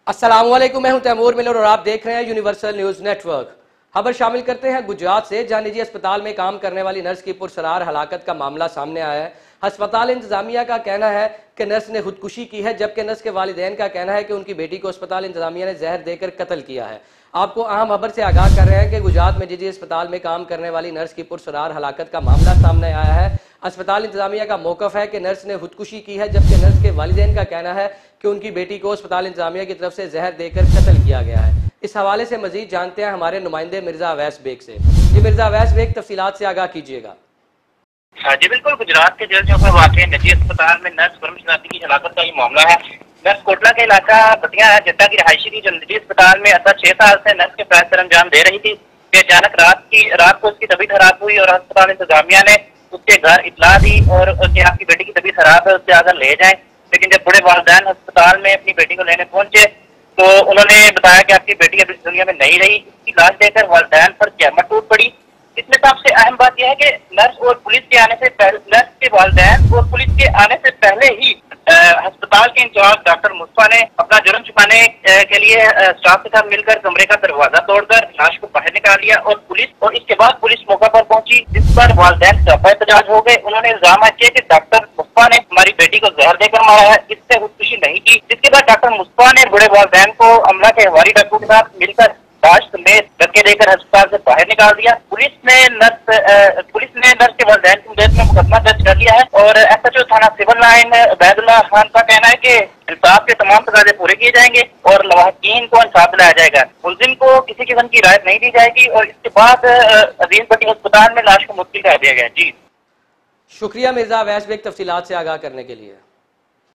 अस्सलाम वालेकुम, मैं हूं तैमूर मिलर और आप देख रहे हैं यूनिवर्सल न्यूज नेटवर्क। खबर शामिल करते हैं गुजरात से, जहां निजी अस्पताल में काम करने वाली नर्स की पुरसरार हलाकत का मामला सामने आया है। अस्पताल इंतजामिया का कहना है कि नर्स ने खुदकुशी की है, जबकि नर्स के वालिदैन का कहना है कि उनकी बेटी को अस्पताल इंतजामिया ने जहर देकर कत्ल किया है। आपको अहम खबर से आगाह कर रहे हैं कि गुजरात में निजी अस्पताल में काम करने वाली नर्स की पुरसरार हलाकत का मामला सामने आया है। अस्पताल इंतजामिया का मौकफ है कि नर्स ने खुदकुशी की है, जबकि नर्स के वालिदैन का कहना है कि उनकी बेटी को अस्पताल इंतजामिया की तरफ से जहर देकर कत्ल किया गया है। इस हवाले से मजीद जानते हैं हमारे नुमाइंदे मिर्जा अवैस बेग से। जी मिर्जा अवैस बेग, तफसीलात से आगाह कीजिएगा। जी बिल्कुल, गुजरात के जेल चौक में वाक़ निजी अस्पताल में नर्स परम शनाती की हलाकत का ये मामला है। नर्स कोटला के इलाका बतिया है, जद्दा की रहायशी थी, जो निजी अस्पताल में 6 साल से नर्स के फैज सर अंजाम दे रही थी कि अचानक रात को उसकी तबीयत खराब हुई और अस्पताल इंतजामिया ने उसके घर इतला दी और कि आपकी बेटी की तबीयत खराब है, उससे अगर ले जाएं। लेकिन जब बूढ़े वालिदैन अस्पताल में अपनी बेटी को लेने पहुंचे तो उन्होंने बताया कि आपकी बेटी अभी दुनिया में नहीं रही। इसकी लाश देखकर वालिदैन पर क़यामत टूट पड़ी। इसमें सबसे अहम बात यह है कि नर्स और पुलिस के आने से पहले, नर्स के वालिदैन और पुलिस के आने से पहले ही अस्पताल के इंचार्ज डॉक्टर मुस्तफा ने अपना जुर्म छुपाने के लिए स्टाफ के साथ मिलकर कमरे का दरवाजा तोड़कर लाश को बाहर निकाल लिया और इसके बाद पुलिस मौका पर पहुंची, जिस पर वालिदैन दफा एहतजाज हो गए। उन्होंने इल्जाम किया कि डॉक्टर मुस्तफा ने हमारी बेटी को जहर देकर मारा है, इससे खुदकुशी नहीं की। जिसके बाद डॉक्टर मुस्तफा ने बूढ़े वालिदैन को अमला के हवारी डॉक्टरों के साथ मिलकर लाश समेत धक्के देकर अस्पताल से बाहर निकाल दिया। पुलिस ने नर्स के वालिदैन की मदद में मुकदमा दर्ज कर लिया है और SHO थाना सिविल लाइन उबैदुल्लाह खान का कहना है कि इंसाफ के तमाम तकाज़े पूरे किए जाएंगे और लवाहिकीन को इंसाफ दिलाया जाएगा। मुलजिम को किसी किस्म की राहत नहीं दी जाएगी और इसके बाद अजीज भट्टी अस्पताल में लाश को मुंतकिल कर दिया गया। जी शुक्रिया मिर्जा अवैस बेग, तफसीलात से आगाह करने के लिए।